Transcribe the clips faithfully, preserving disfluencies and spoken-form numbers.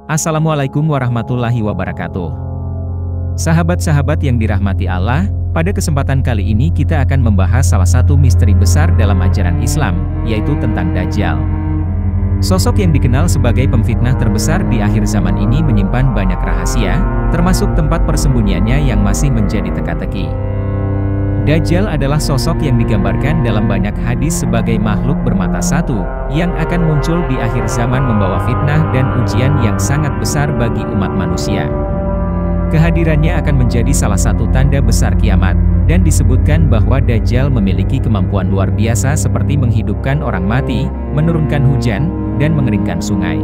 Assalamualaikum warahmatullahi wabarakatuh. Sahabat-sahabat yang dirahmati Allah, pada kesempatan kali ini kita akan membahas salah satu misteri besar dalam ajaran Islam, yaitu tentang Dajjal. Sosok yang dikenal sebagai pemfitnah terbesar di akhir zaman ini menyimpan banyak rahasia, termasuk tempat persembunyiannya yang masih menjadi teka-teki. Dajjal adalah sosok yang digambarkan dalam banyak hadis sebagai makhluk bermata satu, yang akan muncul di akhir zaman membawa fitnah dan ujian yang sangat besar bagi umat manusia. Kehadirannya akan menjadi salah satu tanda besar kiamat, dan disebutkan bahwa Dajjal memiliki kemampuan luar biasa seperti menghidupkan orang mati, menurunkan hujan, dan mengeringkan sungai.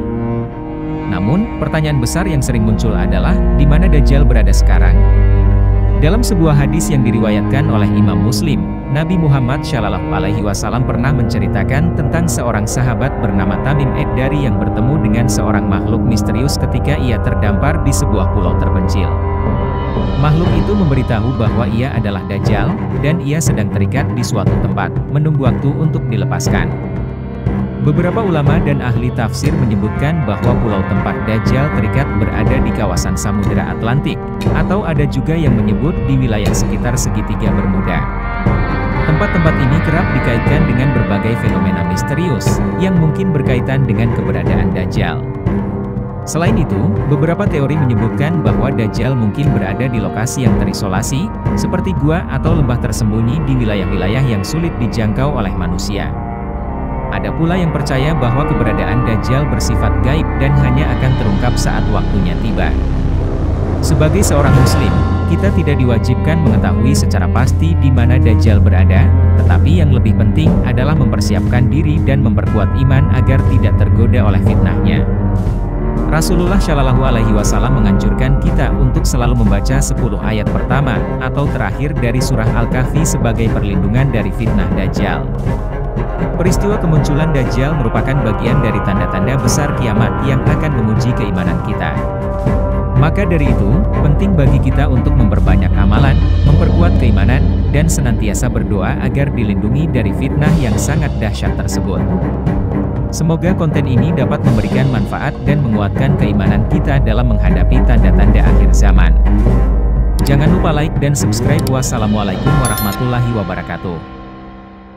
Namun, pertanyaan besar yang sering muncul adalah, di mana Dajjal berada sekarang? Dalam sebuah hadis yang diriwayatkan oleh Imam Muslim, Nabi Muhammad Shallallahu Alaihi Wasallam pernah menceritakan tentang seorang sahabat bernama Tamim Ad-Dari yang bertemu dengan seorang makhluk misterius ketika ia terdampar di sebuah pulau terpencil. Makhluk itu memberitahu bahwa ia adalah Dajjal, dan ia sedang terikat di suatu tempat, menunggu waktu untuk dilepaskan. Beberapa ulama dan ahli tafsir menyebutkan bahwa pulau tempat Dajjal terikat berada di kawasan Samudera Atlantik, atau ada juga yang menyebut di wilayah sekitar segitiga Bermuda. Tempat-tempat ini kerap dikaitkan dengan berbagai fenomena misterius, yang mungkin berkaitan dengan keberadaan Dajjal. Selain itu, beberapa teori menyebutkan bahwa Dajjal mungkin berada di lokasi yang terisolasi, seperti gua atau lembah tersembunyi di wilayah-wilayah yang sulit dijangkau oleh manusia. Ada pula yang percaya bahwa keberadaan Dajjal bersifat gaib dan hanya akan terungkap saat waktunya tiba. Sebagai seorang muslim, kita tidak diwajibkan mengetahui secara pasti di mana Dajjal berada, tetapi yang lebih penting adalah mempersiapkan diri dan memperkuat iman agar tidak tergoda oleh fitnahnya. Rasulullah Shallallahu Alaihi Wasallam menganjurkan kita untuk selalu membaca sepuluh ayat pertama atau terakhir dari surah Al-Kahfi sebagai perlindungan dari fitnah Dajjal. Peristiwa kemunculan Dajjal merupakan bagian dari tanda-tanda besar kiamat yang akan menguji keimanan kita. Maka dari itu, penting bagi kita untuk memperbanyak amalan, memperkuat keimanan, dan senantiasa berdoa agar dilindungi dari fitnah yang sangat dahsyat tersebut. Semoga konten ini dapat memberikan manfaat dan menguatkan keimanan kita dalam menghadapi tanda-tanda akhir zaman. Jangan lupa like dan subscribe. Wassalamualaikum warahmatullahi wabarakatuh.